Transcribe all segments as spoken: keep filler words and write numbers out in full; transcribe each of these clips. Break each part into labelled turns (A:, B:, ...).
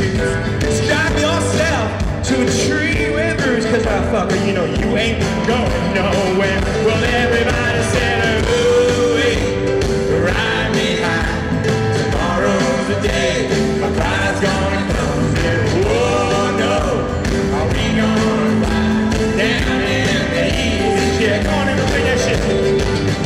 A: shoes. Strap yourself to a tree with roots, cause motherfucker, you know you ain't going nowhere. Well, everybody said, ooh, ride me high. Tomorrow's the day my pride's gonna come. Yeah, whoa, no, are we gonna ride down in the easy chair? Come on, everybody, play that shit.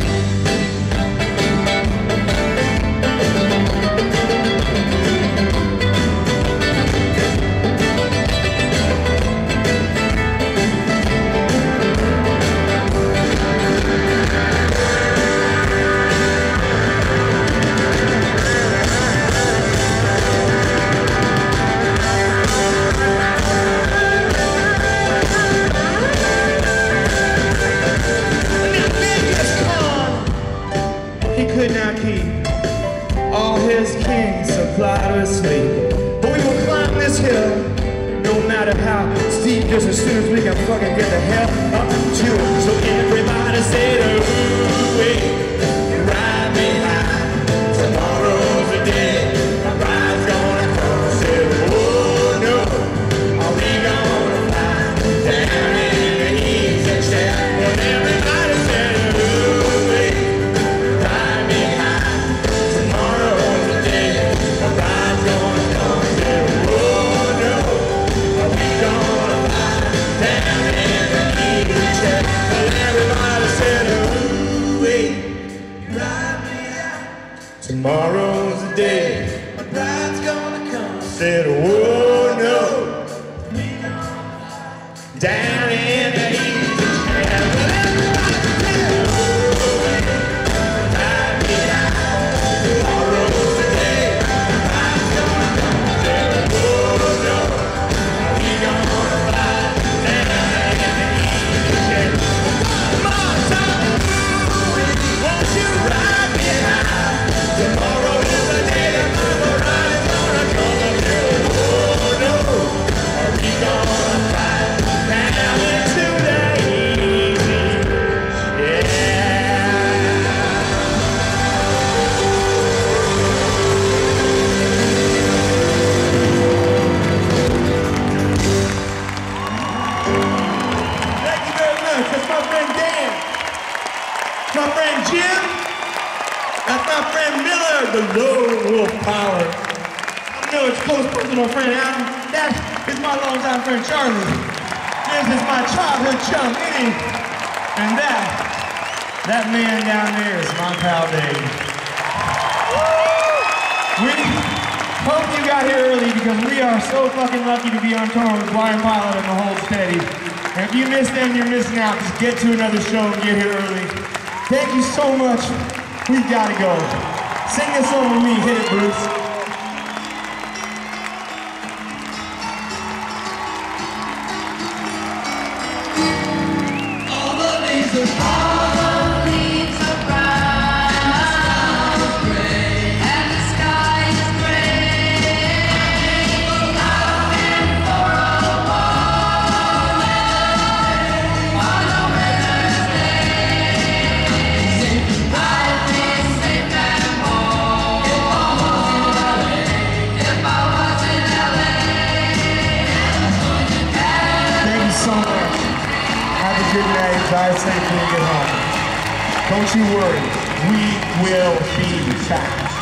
A: Could not keep all his kings supplied with sleep. But we will climb this hill, no matter how steep, just as soon as we can fucking get the hell up to it. So everybody say the ooh, wait, ride me high. Tomorrow's the day my bride's gonna come. Say, oh no, are we gonna fly down in the easy chair? Well, everybody say the ooh, wait. Tomorrow's the day my bride's gonna come. Said, whoa, no, down in the easy chair. Well, everybody said, oh, ride me high. Tomorrow's the day my bride's gonna come. Said, whoa, no, we gonna fly down in the easy chair. Come on, Tommy, won't you ride me high? Tomorrow is the day that my bride is gonna come again. Oh no, are we gonna fly down into the easy chair? Thank you very much. That's my friend Dan. My friend Jim. That's my friend Miller, the lone wolf power. I know it's close personal friend Adam. That is my longtime friend Charlie. This is my childhood chum, Eddie. And that, that man down there is my pal Dave. We hope you got here early because we are so fucking lucky to be on tour with Blind Pilot and the Hold Steady. And if you missed them, you're missing out. Just get to another show and get here early. Thank you so much. We gotta go. Sing this song with me. Hit it, Bruce.
B: All the leaves are brown. All the leaves are brown. And the sky is gray. I've been for a walk on a winter's day. I've been safe and home if I was in L A.
A: Thank you so much. Have a good night. Drive safely and get home. Don't you worry. We will be back.